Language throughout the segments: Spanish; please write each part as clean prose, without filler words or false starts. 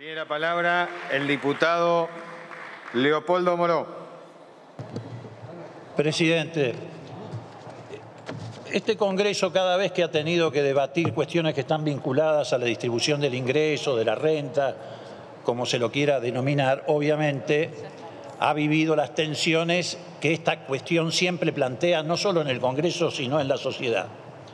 Tiene la palabra el diputado Leopoldo Moró. Presidente, este Congreso, cada vez que ha tenido que debatir cuestiones que están vinculadas a la distribución del ingreso, de la renta, como se lo quiera denominar, obviamente ha vivido las tensiones que esta cuestión siempre plantea, no solo en el Congreso, sino en la sociedad.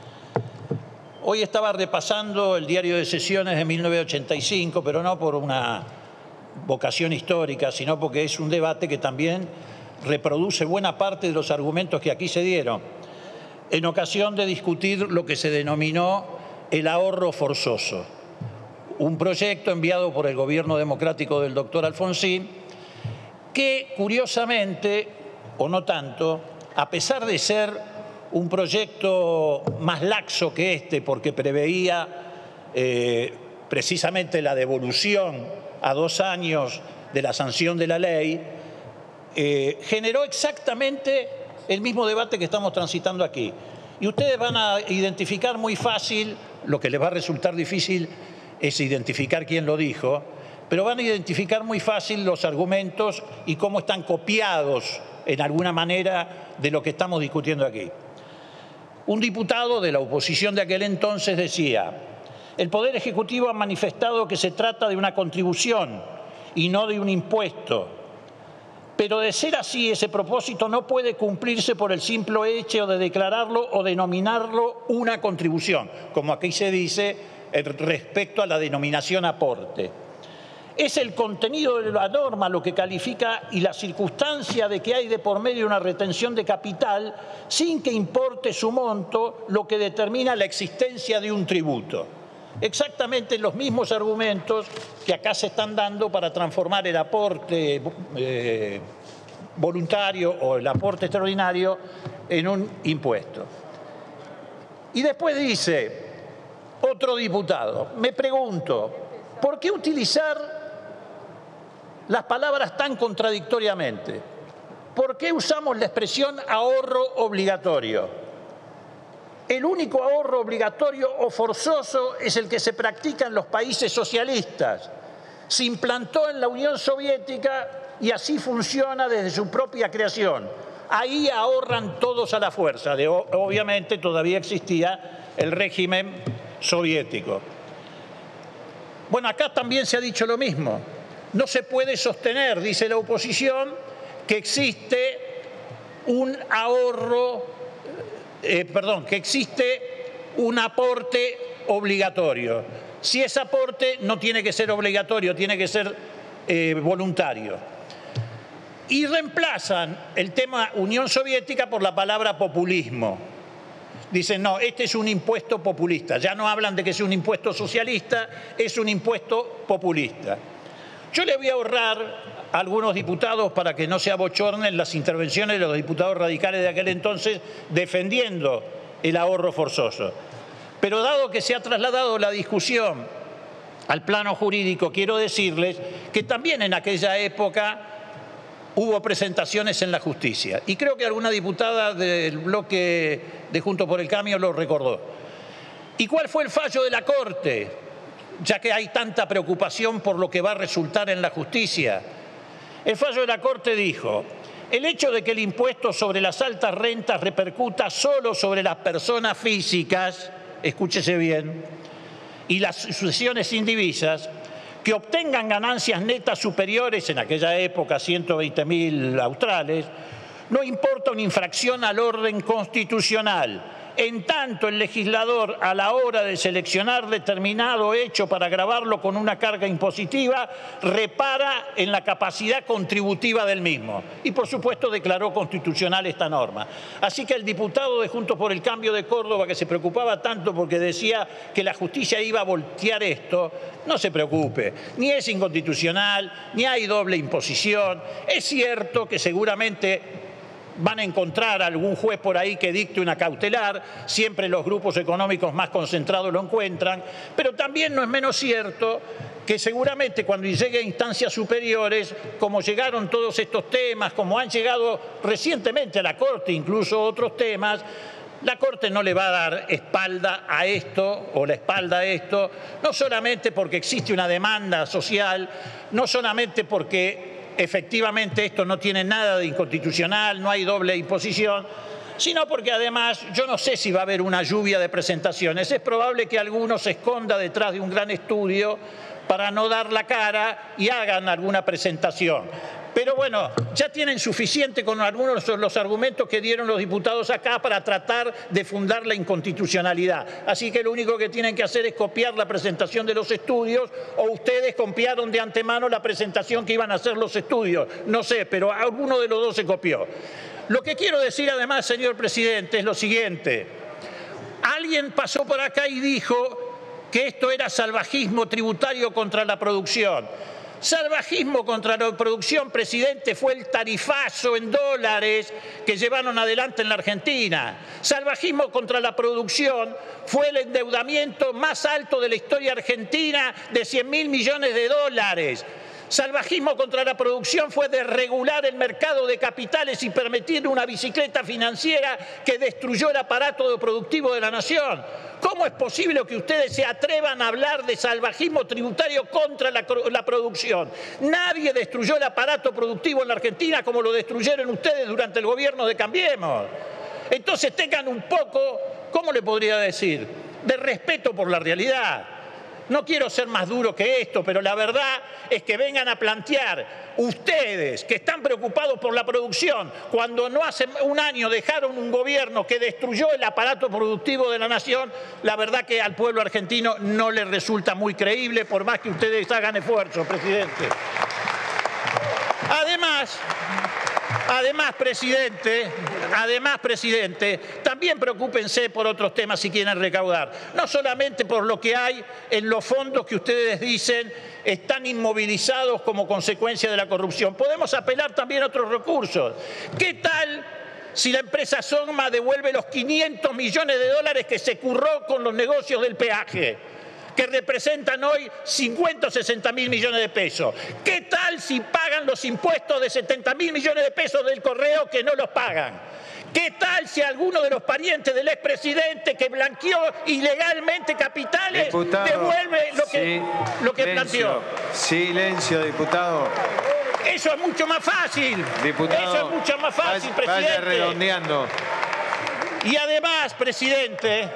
Hoy estaba repasando el diario de sesiones de 1985, pero no por una vocación histórica, sino porque es un debate que también reproduce buena parte de los argumentos que aquí se dieron, en ocasión de discutir lo que se denominó el ahorro forzoso, un proyecto enviado por el gobierno democrático del doctor Alfonsín, que curiosamente, o no tanto, a pesar de ser un proyecto más laxo que este, porque preveía precisamente la devolución a 2 años de la sanción de la ley, generó exactamente el mismo debate que estamos transitando aquí. Y ustedes van a identificar muy fácil, lo que les va a resultar difícil es identificar quién lo dijo, pero van a identificar muy fácil los argumentos y cómo están copiados en alguna manera de lo que estamos discutiendo aquí. Un diputado de la oposición de aquel entonces decía: el Poder Ejecutivo ha manifestado que se trata de una contribución y no de un impuesto. Pero de ser así, ese propósito no puede cumplirse por el simple hecho de declararlo o denominarlo una contribución, como aquí se dice respecto a la denominación aporte. Es el contenido de la norma lo que califica y la circunstancia de que hay de por medio una retención de capital sin que importe su monto lo que determina la existencia de un tributo. Exactamente los mismos argumentos que acá se están dando para transformar el aporte voluntario o el aporte extraordinario en un impuesto. Y después dice otro diputado: me pregunto, ¿por qué utilizar las palabras tan contradictoriamente? ¿Por qué usamos la expresión ahorro obligatorio? El único ahorro obligatorio o forzoso es el que se practica en los países socialistas. Se implantó en la Unión Soviética y así funciona desde su propia creación. Ahí ahorran todos a la fuerza. Obviamente todavía existía el régimen soviético. Bueno, acá también se ha dicho lo mismo. No se puede sostener, dice la oposición, que existe un ahorro, que existe un aporte obligatorio. Si es aporte, no tiene que ser obligatorio, tiene que ser voluntario. Y reemplazan el tema Unión Soviética por la palabra populismo. Dicen, no, este es un impuesto populista. Ya no hablan de que es un impuesto socialista, es un impuesto populista. Yo le voy a ahorrar a algunos diputados, para que no se abochornen las intervenciones de los diputados radicales de aquel entonces defendiendo el ahorro forzoso. Pero dado que se ha trasladado la discusión al plano jurídico, quiero decirles que también en aquella época hubo presentaciones en la justicia. Y creo que alguna diputada del bloque de Juntos por el Cambio lo recordó. ¿Y cuál fue el fallo de la Corte? Ya que hay tanta preocupación por lo que va a resultar en la justicia. El fallo de la Corte dijo: el hecho de que el impuesto sobre las altas rentas repercuta solo sobre las personas físicas, escúchese bien, y las sucesiones indivisas, que obtengan ganancias netas superiores, en aquella época 120.000 australes, no importa una infracción al orden constitucional. En tanto, el legislador, a la hora de seleccionar determinado hecho para gravarlo con una carga impositiva, repara en la capacidad contributiva del mismo. Y, por supuesto, declaró constitucional esta norma. Así que el diputado de Juntos por el Cambio de Córdoba, que se preocupaba tanto porque decía que la justicia iba a voltear esto, no se preocupe. Ni es inconstitucional, ni hay doble imposición. Es cierto que seguramente van a encontrar algún juez por ahí que dicte una cautelar, siempre los grupos económicos más concentrados lo encuentran, pero también no es menos cierto que seguramente cuando llegue a instancias superiores, como llegaron todos estos temas, como han llegado recientemente a la Corte incluso otros temas, La Corte no le va a dar espalda a esto o la espalda a esto, no solamente porque existe una demanda social, no solamente porque efectivamente esto no tiene nada de inconstitucional, no hay doble imposición, sino porque además yo no sé si va a haber una lluvia de presentaciones. Es probable que alguno se esconda detrás de un gran estudio para no dar la cara y hagan alguna presentación. Pero bueno, ya tienen suficiente con algunos de los argumentos que dieron los diputados acá para tratar de fundar la inconstitucionalidad. Así que lo único que tienen que hacer es copiar la presentación de los estudios, o ustedes copiaron de antemano la presentación que iban a hacer los estudios. No sé, pero alguno de los dos se copió. Lo que quiero decir además, señor presidente, es lo siguiente. Alguien pasó por acá y dijo que esto era salvajismo tributario contra la producción. Salvajismo contra la producción, presidente, fue el tarifazo en dólares que llevaron adelante en la Argentina. Salvajismo contra la producción fue el endeudamiento más alto de la historia argentina de 100.000 millones de dólares. Salvajismo contra la producción fue desregular el mercado de capitales y permitir una bicicleta financiera que destruyó el aparato productivo de la nación. ¿Cómo es posible que ustedes se atrevan a hablar de salvajismo tributario contra la producción? Nadie destruyó el aparato productivo en la Argentina como lo destruyeron ustedes durante el gobierno de Cambiemos. Entonces tengan un poco, ¿cómo le podría decir?, de respeto por la realidad. No quiero ser más duro que esto, pero la verdad es que vengan a plantear ustedes que están preocupados por la producción, cuando no hace un año dejaron un gobierno que destruyó el aparato productivo de la nación, la verdad que al pueblo argentino no le resulta muy creíble, por más que ustedes hagan esfuerzo, presidente. Además, presidente, también preocúpense por otros temas si quieren recaudar. No solamente por lo que hay en los fondos que ustedes dicen están inmovilizados como consecuencia de la corrupción. Podemos apelar también a otros recursos. ¿Qué tal si la empresa Sogma devuelve los 500 millones de dólares que se curró con los negocios del peaje, que representan hoy 50 o 60 mil millones de pesos? ¿Qué tal si pagan los impuestos de 70 mil millones de pesos del correo que no los pagan? ¿Qué tal si alguno de los parientes del expresidente que blanqueó ilegalmente capitales devuelve lo que planteó? Silencio, diputado. Eso es mucho más fácil. Diputado, eso es mucho más fácil, presidente. Vaya redondeando. Y además, presidente,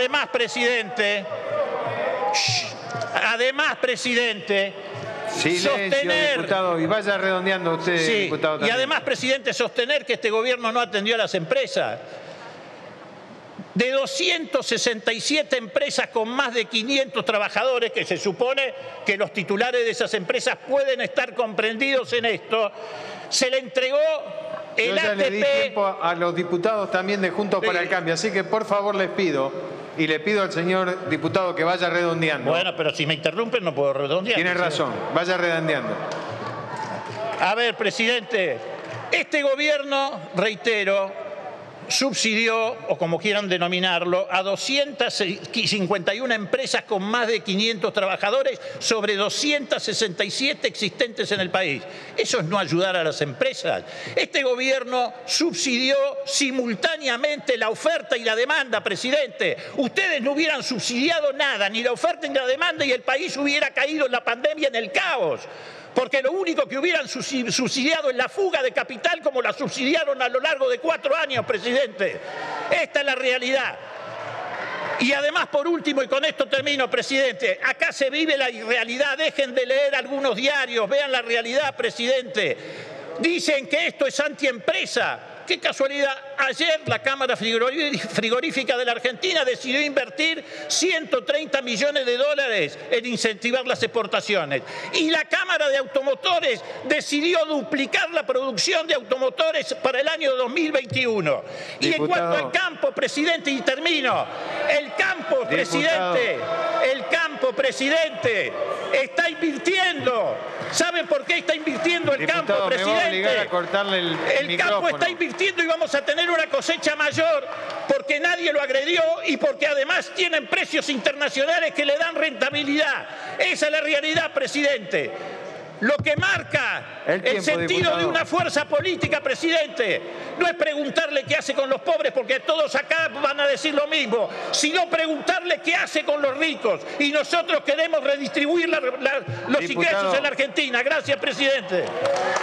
Silencio, sostener, diputado, y vaya redondeando usted, sí, diputado, también. Y además, presidente, sostener que este gobierno no atendió a las empresas. De 267 empresas con más de 500 trabajadores, que se supone que los titulares de esas empresas pueden estar comprendidos en esto, se le entregó el ATP. Yo ya le di tiempo a los diputados también de Juntos para el Cambio, así que por favor les pido, y le pido al señor diputado que vaya redondeando. Bueno, pero si me interrumpen no puedo redondear. Tiene razón, vaya redondeando. A ver, presidente, este gobierno, reitero, subsidió, o como quieran denominarlo, a 251 empresas con más de 500 trabajadores sobre 267 existentes en el país. Eso es no ayudar a las empresas. Este gobierno subsidió simultáneamente la oferta y la demanda, presidente. Ustedes no hubieran subsidiado nada, ni la oferta ni la demanda, y el país hubiera caído en la pandemia, en el caos. Porque lo único que hubieran subsidiado es la fuga de capital, como la subsidiaron a lo largo de 4 años, presidente. Esta es la realidad. Y además, por último, y con esto termino, presidente, acá se vive la irrealidad. Dejen de leer algunos diarios, vean la realidad, presidente. Dicen que esto es antiempresa. Qué casualidad, ayer la Cámara Frigorífica de la Argentina decidió invertir 130 millones de dólares en incentivar las exportaciones. Y la Cámara de Automotores decidió duplicar la producción de automotores para el año 2021. Y en cuanto al campo, presidente, y termino, el campo, presidente, está invirtiendo. ¿Saben por qué está invirtiendo el campo, presidente? Me voy a obligar a cortarle el campo está invirtiendo y vamos a tener una cosecha mayor porque nadie lo agredió y porque además tienen precios internacionales que le dan rentabilidad. Esa es la realidad, presidente. Lo que marca el sentido diputado. De una fuerza política, presidente, no es preguntarle qué hace con los pobres, porque todos acá van a decir lo mismo, sino preguntarle qué hace con los ricos. Y nosotros queremos redistribuir los ingresos en Argentina. Gracias, presidente.